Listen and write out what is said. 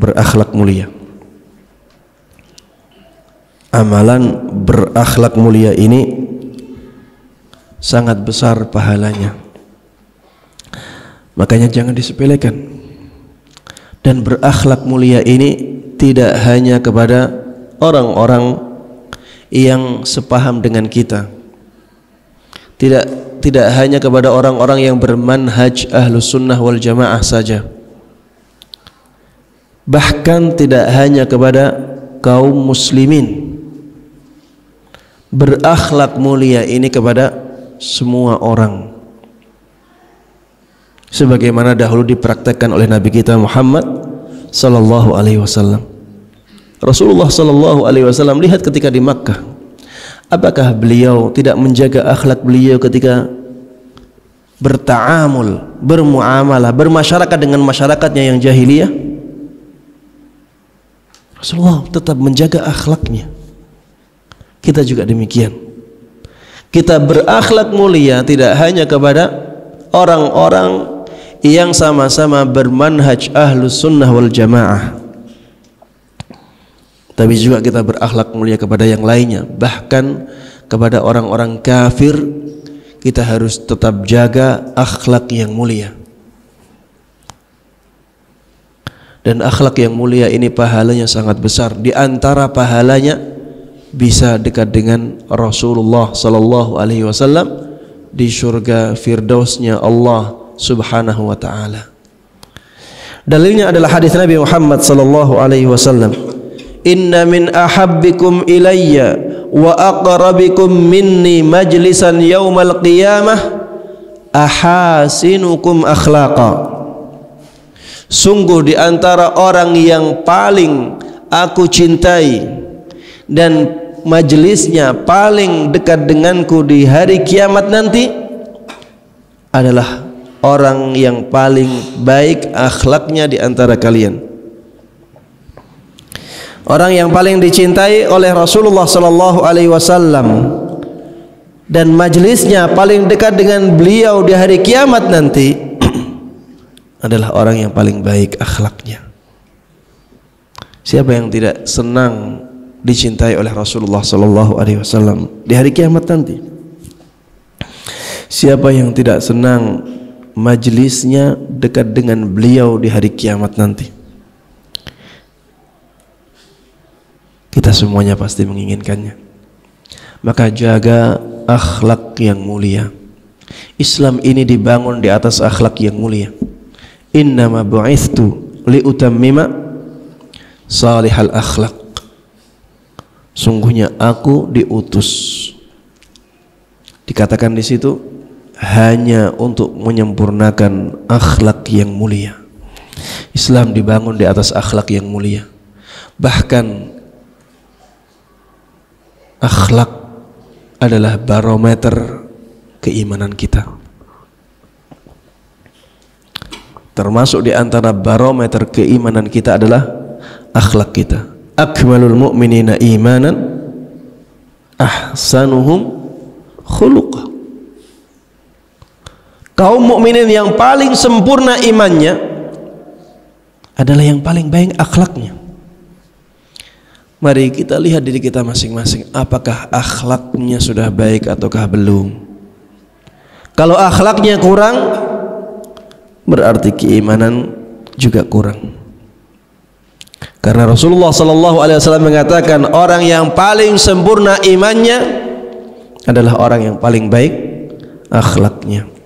berakhlak mulia. Amalan berakhlak mulia ini sangat besar pahalanya, makanya jangan disepelekan. Dan berakhlak mulia ini tidak hanya kepada orang-orang yang sepaham dengan kita, tidak hanya kepada orang-orang yang bermanhaj ahlus sunnah wal jamaah saja, bahkan tidak hanya kepada kaum muslimin. Berakhlak mulia ini kepada semua orang, sebagaimana dahulu dipraktekkan oleh Nabi kita Muhammad sallallahu alaihi wasallam. Rasulullah sallallahu alaihi wasallam lihat ketika di Makkah, apakah beliau tidak menjaga akhlak beliau ketika berta'amul, bermuamalah, bermasyarakat dengan masyarakatnya yang jahiliyah? Rasulullah tetap menjaga akhlaknya. Kita juga demikian. Kita berakhlak mulia tidak hanya kepada orang-orang yang sama-sama bermanhaj ahlus sunnah wal jamaah, tapi juga kita berakhlak mulia kepada yang lainnya. Bahkan kepada orang-orang kafir kita harus tetap jaga akhlak yang mulia. Dan akhlak yang mulia ini pahalanya sangat besar. Di antara pahalanya bisa dekat dengan Rasulullah sallallahu alaihi wasallam di surga firdausnya Allah subhanahu wa ta'ala. Dalilnya adalah hadis Nabi Muhammad sallallahu alaihi wasallam, inna min ahabbikum ilayya wa aqrabikum minni majlisan yaumal qiyamah ahasinukum akhlaqa. Sungguh di antara orang yang paling aku cintai dan majelisnya paling dekat denganku di hari kiamat nanti adalah orang yang paling baik akhlaknya di antara kalian. Orang yang paling dicintai oleh Rasulullah sallallahu alaihi wasallam dan majelisnya paling dekat dengan beliau di hari kiamat nanti adalah orang yang paling baik akhlaknya. Siapa yang tidak senang dicintai oleh Rasulullah sallallahu alaihi wasallam di hari kiamat nanti? Siapa yang tidak senang majlisnya dekat dengan beliau di hari kiamat nanti? Kita semuanya pasti menginginkannya. Maka jaga akhlak yang mulia. Islam ini dibangun di atas akhlak yang mulia. Innama bu'ithtu liutammima salihal akhlak. Sungguhnya aku diutus, dikatakan di situ, hanya untuk menyempurnakan akhlak yang mulia. Islam dibangun di atas akhlak yang mulia. Bahkan akhlak adalah barometer keimanan kita. Termasuk di antara barometer keimanan kita adalah akhlak kita. Akmalul mu'minina imanan ahsanuhum khuluqa. Kaum mukminin yang paling sempurna imannya adalah yang paling baik akhlaknya. Mari kita lihat diri kita masing-masing, apakah akhlaknya sudah baik ataukah belum. Kalau akhlaknya kurang, berarti keimanan juga kurang. Karena Rasulullah sallallahu alaihi wasallam mengatakan orang yang paling sempurna imannya adalah orang yang paling baik akhlaknya.